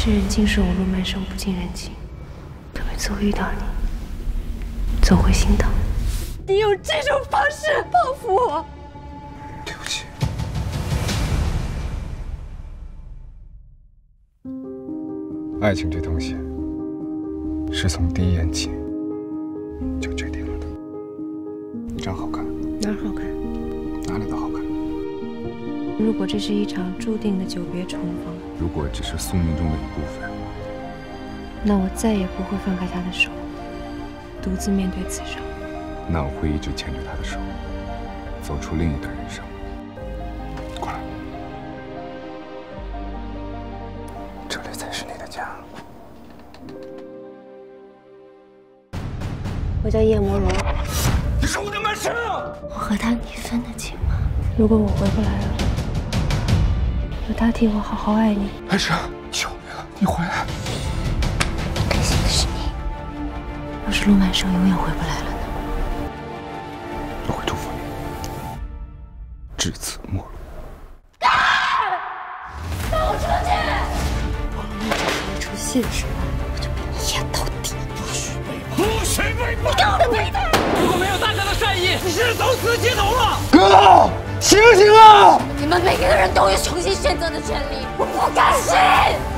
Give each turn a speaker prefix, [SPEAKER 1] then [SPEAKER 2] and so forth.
[SPEAKER 1] 世人尽说我陆曼生不近人情，可每次我遇到你，总会心疼。你用这种方式报复我，
[SPEAKER 2] 对不起。爱情这东西，是从第一眼起就决定了的。你长好看，
[SPEAKER 1] 哪儿好看？
[SPEAKER 2] 哪里都好看。
[SPEAKER 1] 如果这是一场注定的久别重逢，
[SPEAKER 2] 如果只是宿命中的一部分，
[SPEAKER 1] 那我再也不会放开他的手，独自面对此生。
[SPEAKER 2] 那我会一直牵着他的手，走出另一段人生。过来，这里才是你的家。
[SPEAKER 1] 我叫叶魔罗。
[SPEAKER 2] 你是我的曼生。
[SPEAKER 1] 我和他你分得清吗？如果我回不来了，有他替我好好爱你。
[SPEAKER 2] 曼生，求你了，你回来。
[SPEAKER 1] 担心的是你，要是陆曼生永远回不来了呢？
[SPEAKER 2] 我会祝福你，至此陌路。
[SPEAKER 1] 放我出去！我和陆展一出戏的时候，我就跟你一样到底。不许背叛！不许背叛！你给我个闭嘴！
[SPEAKER 3] 如果没有大家的善意，你是走死街头了。
[SPEAKER 2] 哥，醒醒啊！
[SPEAKER 1] 你们每个人都有重新选择的权利，我不甘心。